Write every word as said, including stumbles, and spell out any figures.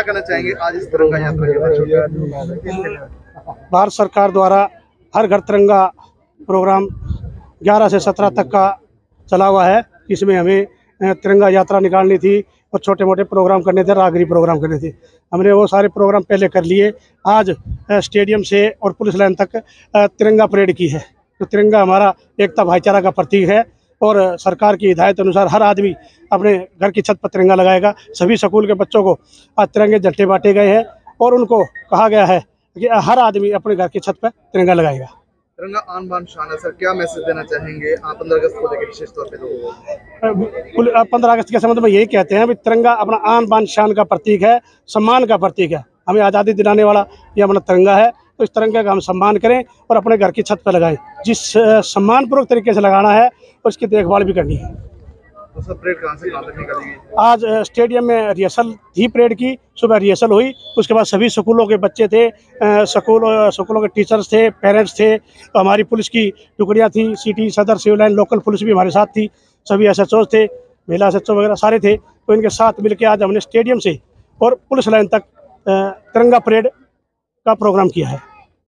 कहना चाहेंगे आज इस तिरंगा यात्रा के बारे? भारत सरकार द्वारा हर घर तिरंगा प्रोग्राम ग्यारह से सत्रह तक का चला हुआ है। इसमें हमें तिरंगा यात्रा निकालनी थी और छोटे मोटे प्रोग्राम करने थे, राहगिरी प्रोग्राम करने थे। हमने वो सारे प्रोग्राम पहले कर लिए। आज स्टेडियम से और पुलिस लाइन तक तिरंगा परेड की है। तो तिरंगा हमारा एकता भाईचारा का प्रतीक है और सरकार की हिदायत अनुसार हर आदमी अपने घर की छत पर तिरंगा लगाएगा। सभी स्कूल के बच्चों को आज तिरंगे झंडे बांटे गए हैं और उनको कहा गया है कि हर आदमी अपने घर की छत पर तिरंगा लगाएगा। तिरंगा आन बान शान है सर, क्या मैसेज देना चाहेंगे आप पंद्रह अगस्त को लेकर विशेष तौर पे लोगों? पंद्रह अगस्त के संबंध में यही कहते हैं कि तिरंगा अपना आन बान शान का प्रतीक है, सम्मान का प्रतीक है। हमें आज़ादी दिलाने वाला ये अपना तिरंगा है, तो इस तिरंगे का हम सम्मान करें और अपने घर की छत पर लगाएं। जिस सम्मानपूर्वक तरीके से लगाना है उसकी देखभाल भी करनी है। तो सर परेड कहाँ से कहाँ तक निकाली गई? आज स्टेडियम में रिहर्सल थी परेड की, सुबह रिहर्सल हुई। उसके बाद सभी स्कूलों के बच्चे थे, स्कूल स्कूलों के टीचर्स थे, पेरेंट्स थे, तो हमारी पुलिस की टुकड़ियाँ थी, सिटी सदर सिविल लाइन लोकल पुलिस भी हमारे साथ थी। सभी एस एच ओ थे, महिला एस एच ओ वगैरह सारे थे। तो इनके साथ मिलकर आज हमने स्टेडियम से और पुलिस लाइन तक तिरंगा परेड का प्रोग्राम किया है।